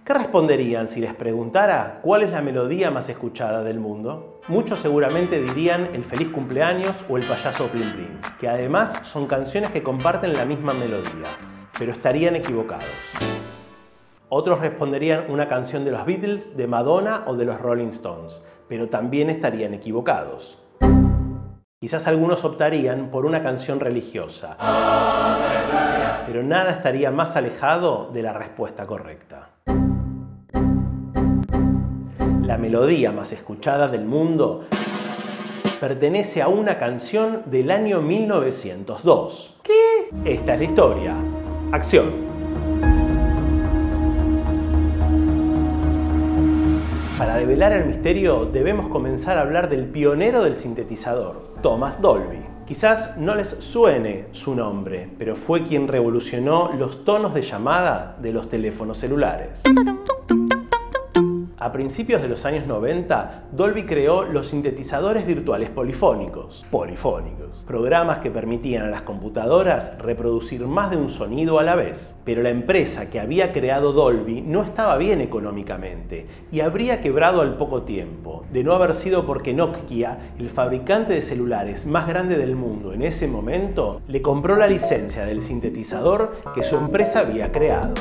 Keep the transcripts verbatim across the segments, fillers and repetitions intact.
¿Qué responderían si les preguntara cuál es la melodía más escuchada del mundo? Muchos seguramente dirían el Feliz Cumpleaños o el Payaso Plim Plim, que además son canciones que comparten la misma melodía, pero estarían equivocados. Otros responderían una canción de los Beatles, de Madonna o de los Rolling Stones, pero también estarían equivocados. Quizás algunos optarían por una canción religiosa, pero nada estaría más alejado de la respuesta correcta. La melodía más escuchada del mundo pertenece a una canción del año mil novecientos dos. ¿Qué? Esta es la historia. Acción. Para develar el misterio debemos comenzar a hablar del pionero del sintetizador, Thomas Dolby. Quizás no les suene su nombre, pero fue quien revolucionó los tonos de llamada de los teléfonos celulares. A principios de los años noventa, Dolby creó los sintetizadores virtuales polifónicos, polifónicos, programas que permitían a las computadoras reproducir más de un sonido a la vez. Pero la empresa que había creado Dolby no estaba bien económicamente y habría quebrado al poco tiempo, de no haber sido porque Nokia, el fabricante de celulares más grande del mundo en ese momento, le compró la licencia del sintetizador que su empresa había creado.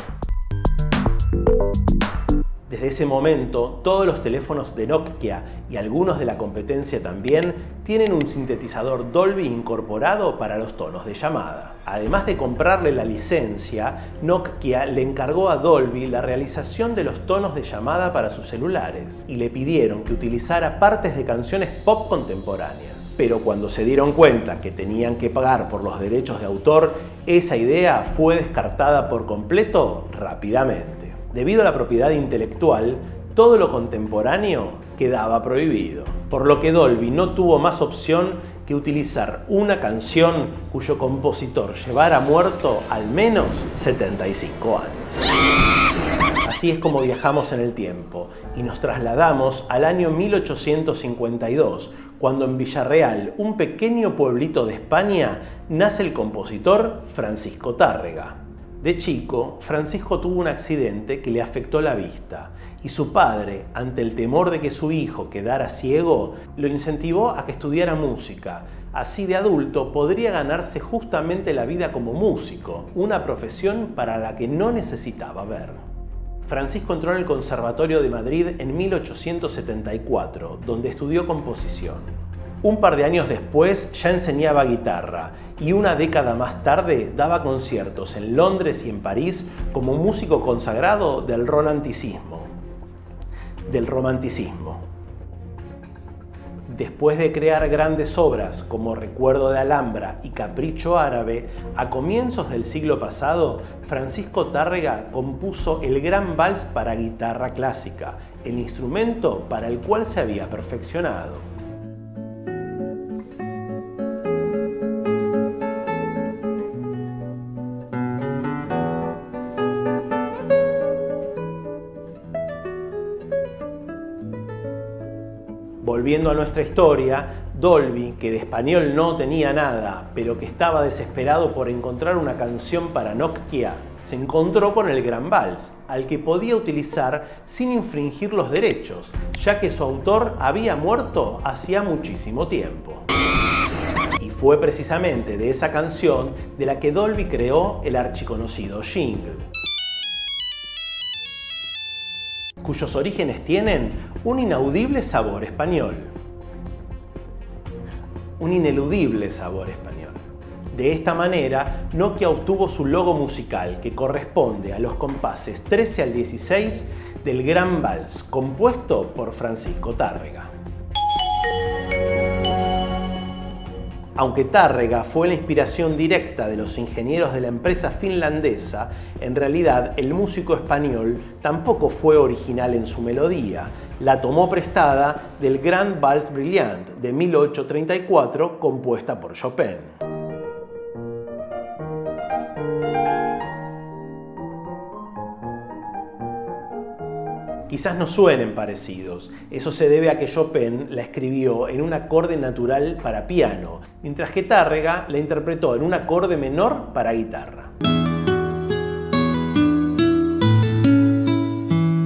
Desde ese momento, todos los teléfonos de Nokia y algunos de la competencia también tienen un sintetizador Dolby incorporado para los tonos de llamada. Además de comprarle la licencia, Nokia le encargó a Dolby la realización de los tonos de llamada para sus celulares y le pidieron que utilizara partes de canciones pop contemporáneas. Pero cuando se dieron cuenta que tenían que pagar por los derechos de autor, esa idea fue descartada por completo rápidamente. Debido a la propiedad intelectual, todo lo contemporáneo quedaba prohibido, por lo que Dolby no tuvo más opción que utilizar una canción cuyo compositor llevara muerto al menos setenta y cinco años. Así es como viajamos en el tiempo y nos trasladamos al año mil ochocientos cincuenta y dos, cuando en Villarreal, un pequeño pueblito de España, nace el compositor Francisco Tárrega. De chico, Francisco tuvo un accidente que le afectó la vista y su padre, ante el temor de que su hijo quedara ciego, lo incentivó a que estudiara música. Así de adulto podría ganarse justamente la vida como músico, una profesión para la que no necesitaba ver. Francisco entró en el Conservatorio de Madrid en mil ochocientos setenta y cuatro, donde estudió composición. Un par de años después ya enseñaba guitarra y una década más tarde daba conciertos en Londres y en París como músico consagrado del romanticismo. Del romanticismo. Después de crear grandes obras como Recuerdo de Alhambra y Capricho Árabe, a comienzos del siglo pasado, Francisco Tárrega compuso el Gran Vals para guitarra clásica, el instrumento para el cual se había perfeccionado. Volviendo a nuestra historia, Dolby, que de español no tenía nada, pero que estaba desesperado por encontrar una canción para Nokia, se encontró con el Gran Vals, al que podía utilizar sin infringir los derechos, ya que su autor había muerto hacía muchísimo tiempo. Y fue precisamente de esa canción de la que Dolby creó el archiconocido jingle, cuyos orígenes tienen un inaudible sabor español. Un ineludible sabor español. De esta manera, Nokia obtuvo su logo musical, que corresponde a los compases trece al dieciséis del Gran Vals, compuesto por Francisco Tárrega. Aunque Tárrega fue la inspiración directa de los ingenieros de la empresa finlandesa, en realidad el músico español tampoco fue original en su melodía. La tomó prestada del Grand Vals Brillant de mil ochocientos treinta y cuatro, compuesta por Chopin. Quizás no suenen parecidos. Eso se debe a que Chopin la escribió en un acorde natural para piano, mientras que Tárrega la interpretó en un acorde menor para guitarra.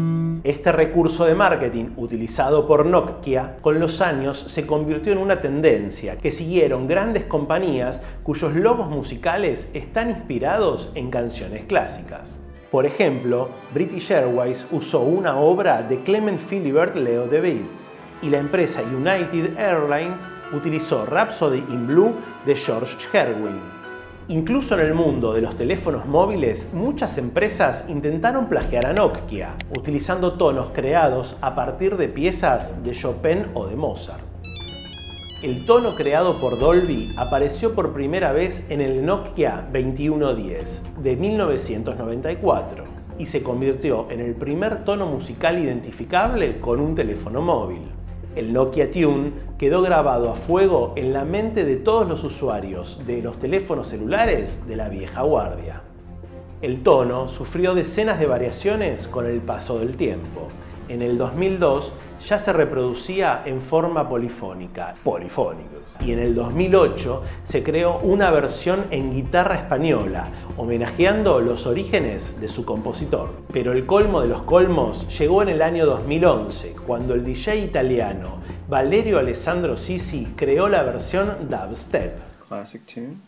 Este recurso de marketing utilizado por Nokia con los años se convirtió en una tendencia que siguieron grandes compañías cuyos logos musicales están inspirados en canciones clásicas. Por ejemplo, British Airways usó una obra de Clement Philibert Leo de Beatles y la empresa United Airlines utilizó Rhapsody in Blue de George Gershwin. Incluso en el mundo de los teléfonos móviles, muchas empresas intentaron plagiar a Nokia, utilizando tonos creados a partir de piezas de Chopin o de Mozart. El tono creado por Dolby apareció por primera vez en el Nokia veintiuno diez de mil novecientos noventa y cuatro y se convirtió en el primer tono musical identificable con un teléfono móvil. El Nokia Tune quedó grabado a fuego en la mente de todos los usuarios de los teléfonos celulares de la vieja guardia. El tono sufrió decenas de variaciones con el paso del tiempo. En el dos mil dos ya se reproducía en forma polifónica, polifónicos. Y en el dos mil ocho se creó una versión en guitarra española, homenajeando los orígenes de su compositor. Pero el colmo de los colmos llegó en el año dos mil once, cuando el D J italiano Valerio Alessandro Sisi creó la versión dubstep. Classic tune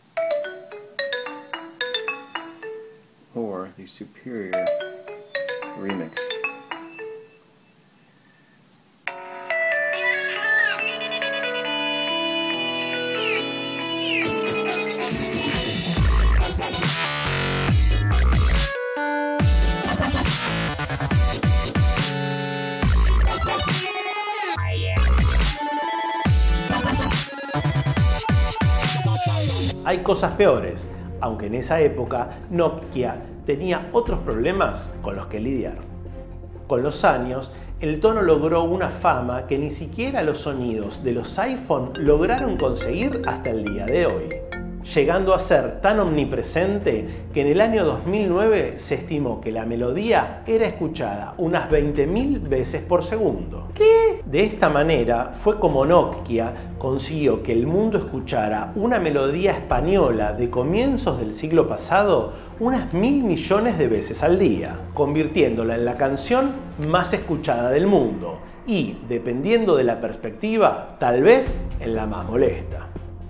or the superior remix. Hay cosas peores, aunque en esa época Nokia tenía otros problemas con los que lidiar. Con los años, el tono logró una fama que ni siquiera los sonidos de los iPhone lograron conseguir hasta el día de hoy, llegando a ser tan omnipresente que en el año dos mil nueve se estimó que la melodía era escuchada unas veinte mil veces por segundo. ¿Qué? De esta manera fue como Nokia consiguió que el mundo escuchara una melodía española de comienzos del siglo pasado unas mil millones de veces al día, convirtiéndola en la canción más escuchada del mundo y, dependiendo de la perspectiva, tal vez en la más molesta.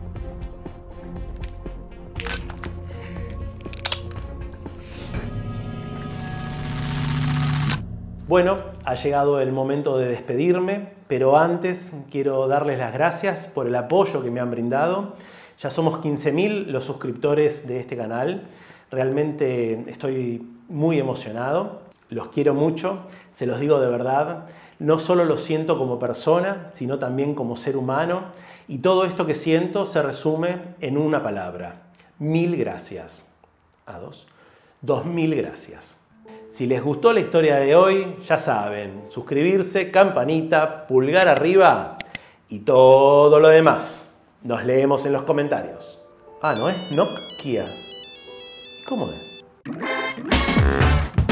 Bueno, ha llegado el momento de despedirme, pero antes quiero darles las gracias por el apoyo que me han brindado. Ya somos quince mil los suscriptores de este canal. Realmente estoy muy emocionado. Los quiero mucho, se los digo de verdad. No solo lo siento como persona, sino también como ser humano. Y todo esto que siento se resume en una palabra. Mil gracias. A dos. Dos mil gracias. Si les gustó la historia de hoy, ya saben, suscribirse, campanita, pulgar arriba y todo lo demás. Nos leemos en los comentarios. Ah, ¿no es Nokia? ¿Cómo es?